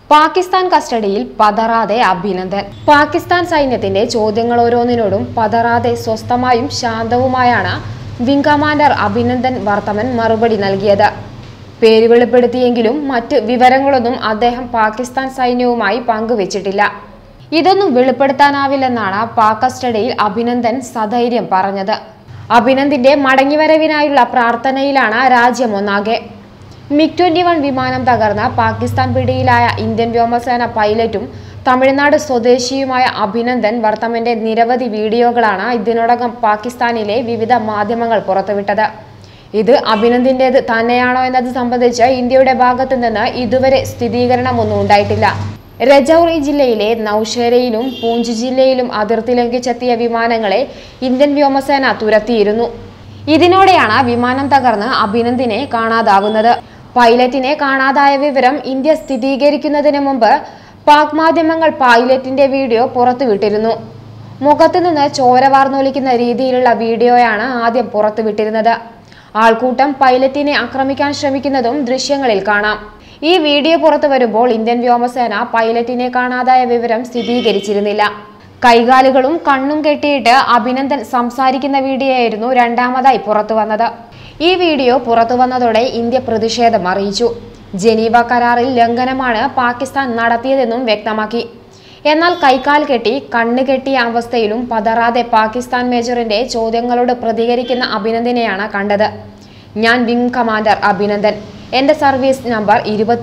പാകിസ്ഥാൻ കസ്റ്റഡിയിൽ പതറാതെ അഭിനന്ദൻ. പാകിസ്ഥാൻ സൈന്യത്തിന്റെ ചോദ്യങ്ങൾ ഓരോന്നിനോടും പതറാതെ സ്വസ്ഥമായും ശാന്തവുമായാണ് വിംഗ് കമാൻഡർ അഭിനന്ദൻ വർത്തമൻ മറുപടി നൽകിയത്. പേര് വെളിപ്പെടുത്തിയെങ്കിലും മറ്റ് വിവരങ്ങളൊന്നും അദ്ദേഹം പാകിസ്ഥാൻ സൈന്യവുമായി പങ്കുവച്ചിട്ടില്ല. ഇതൊന്നും വെളിപ്പെടുത്താനാവില്ലെന്നാണ് പാക് കസ്റ്റഡിയിൽ അഭിനന്ദൻ സധൈര്യം പറഞ്ഞത്. അഭിനന്ദിന്റെ മടങ്ങിവരവിനായുള്ള പ്രാർത്ഥനയിലാണ് രാജ്യമൊന്നാകെ. MiG-21 വിമാനം തകർന്ന പാകിസ്ഥാൻ പിടിയിലായ ഇന്ത്യൻ വ്യോമസേന പൈലറ്റും തമിഴ്നാട് സ്വദേശിയുമായ അഭിനന്ദൻ വർത്തമന്റെ നിരവധി വീഡിയോകളാണ് ഇതിനോടകം പാകിസ്ഥാനിലെ വിവിധ മാധ്യമങ്ങൾ പുറത്തുവിട്ടത്. ഇത് അഭിനന്ദിന്റേത് തന്നെയാണോ എന്നത് സംബന്ധിച്ച് ഇന്ത്യയുടെ ഭാഗത്തു നിന്ന് ഇതുവരെ സ്ഥിരീകരണമൊന്നും ഉണ്ടായിട്ടില്ല. രജൌറി ജില്ലയിലെ നൌഷേരയിലും പൂഞ്ച് ജില്ലയിലും അതിർത്തി ലംഘിച്ചെത്തിയ വിമാനങ്ങളെ ഇന്ത്യൻ വ്യോമസേന തുരത്തിയിരുന്നു. ഇതിനോടെയാണ് വിമാനം തകർന്ന് അഭിനന്ദിനെ കാണാതാവുന്നത്. പൈലറ്റിനെ കാണാതായ വിവരം ഇന്ത്യ സ്ഥിരീകരിക്കുന്നതിന് മുമ്പ് പാക് മാധ്യമങ്ങൾ പൈലറ്റിന്റെ വീഡിയോ പുറത്തുവിട്ടിരുന്നു. മുഖത്തു നിന്ന് ചോര വാർന്നൊലിക്കുന്ന രീതിയിലുള്ള വീഡിയോയാണ് ആദ്യം പുറത്തുവിട്ടിരുന്നത്. ആൾക്കൂട്ടം പൈലറ്റിനെ ആക്രമിക്കാൻ ശ്രമിക്കുന്നതും ദൃശ്യങ്ങളിൽ കാണാം. ഈ വീഡിയോ പുറത്തു വരുമ്പോൾ ഇന്ത്യൻ വ്യോമസേന പൈലറ്റിനെ കാണാതായ വിവരം സ്ഥിരീകരിച്ചിരുന്നില്ല. കൈകാലുകളും കണ്ണും കെട്ടിയിട്ട് അഭിനന്ദൻ സംസാരിക്കുന്ന വീഡിയോയായിരുന്നു രണ്ടാമതായി പുറത്തു വന്നത്. ഈ വീഡിയോ പുറത്തു വന്നതോടെ ഇന്ത്യ പ്രതിഷേധം അറിയിച്ചു. ജനീവ കരാറിൽ ലംഘനമാണ് പാകിസ്ഥാൻ നടത്തിയതെന്നും വ്യക്തമാക്കി. എന്നാൽ കൈകാൽ കെട്ടി കണ്ണ് കെട്ടിയ അവസ്ഥയിലും പതറാതെ പാകിസ്ഥാൻ മേജറിന്റെ ചോദ്യങ്ങളോട് പ്രതികരിക്കുന്ന അഭിനന്ദനെയാണ് കണ്ടത്. ഞാൻ വിംഗ് കമാൻഡർ അഭിനന്ദൻ. എന്റെ സർവീസ് നമ്പർ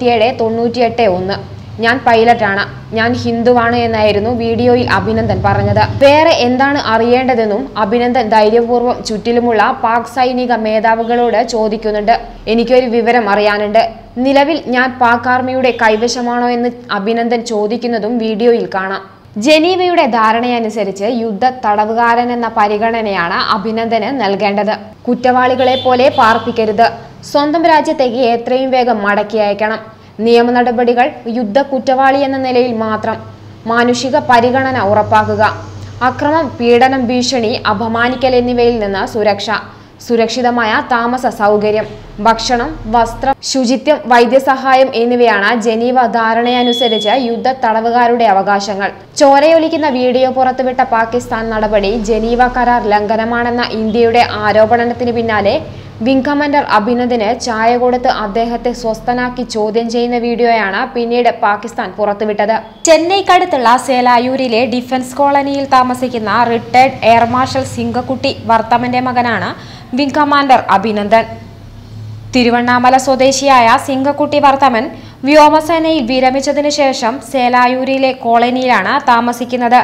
27981. ഞാൻ പൈലറ്റാണ്. ഞാൻ ഹിന്ദുവാണ് എന്നായിരുന്നു വീഡിയോയിൽ അഭിനന്ദൻ പറഞ്ഞത്. വേറെ എന്താണ് അറിയേണ്ടതെന്നും അഭിനന്ദൻ ധൈര്യപൂർവ്വം ചുറ്റിലുമുള്ള പാക് സൈനിക മേധാവികളോട് ചോദിക്കുന്നുണ്ട്. എനിക്കൊരു വിവരം അറിയാനുണ്ട്. നിലവിൽ ഞാൻ പാക് ആർമിയുടെ കൈവശമാണോ എന്ന് അഭിനന്ദൻ ചോദിക്കുന്നതും വീഡിയോയിൽ കാണാം. ജനീവയുടെ ധാരണയനുസരിച്ച് യുദ്ധ തടവുകാരൻ എന്ന പരിഗണനയാണ് അഭിനന്ദന് നൽകേണ്ടത്. കുറ്റവാളികളെ പോലെ പാർപ്പിക്കരുത്. സ്വന്തം രാജ്യത്തേക്ക് എത്രയും വേഗം മടക്കി അയക്കണം. നിയമ നടപടികൾ യുദ്ധ കുറ്റവാളി എന്ന നിലയിൽ മാത്രം. മാനുഷിക പരിഗണന ഉറപ്പാക്കുക. അക്രമം, പീഡനം, ഭീഷണി, അപമാനിക്കൽ എന്നിവയിൽ നിന്ന് സുരക്ഷ. സുരക്ഷിതമായ താമസ സൗകര്യം, ഭക്ഷണം, വസ്ത്രം, ശുചിത്വം, വൈദ്യസഹായം എന്നിവയാണ് ജനീവ ധാരണയനുസരിച്ച് യുദ്ധ തടവുകാരുടെ അവകാശങ്ങൾ. ചോരയൊലിക്കുന്ന വീഡിയോ പുറത്തുവിട്ട പാകിസ്ഥാൻ നടപടി ജനീവ കരാർ ലംഘനമാണെന്ന ഇന്ത്യയുടെ ആരോപണത്തിന് പിന്നാലെ വിംഗ് കമാൻഡർ അഭിനന്ദന് ചായ കൊടുത്ത് അദ്ദേഹത്തെ സ്വസ്ഥനാക്കി ചോദ്യം ചെയ്യുന്ന വീഡിയോയാണ് പിന്നീട് പാകിസ്ഥാൻ പുറത്തുവിട്ടത്. ചെന്നൈക്കടുത്തുള്ള സേലായൂരിലെ ഡിഫൻസ് കോളനിയിൽ താമസിക്കുന്ന റിട്ടയർഡ് എയർ മാർഷൽ സിംഗക്കുട്ടി വർത്തമന്റെ മകനാണ് വിംഗ് കമാൻഡർ അഭിനന്ദൻ. തിരുവണ്ണാമല സ്വദേശിയായ സിംഗക്കുട്ടി വർത്തമൻ വ്യോമസേനയിൽ വിരമിച്ചതിനു ശേഷം സേലായൂരിലെ കോളനിയിലാണ് താമസിക്കുന്നത്.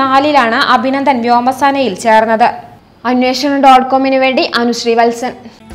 2004 അഭിനന്ദൻ വ്യോമസേനയിൽ ചേർന്നത്. അന്വേഷണം.comന് വേണ്ടി അനുശ്രീ വത്സൻ.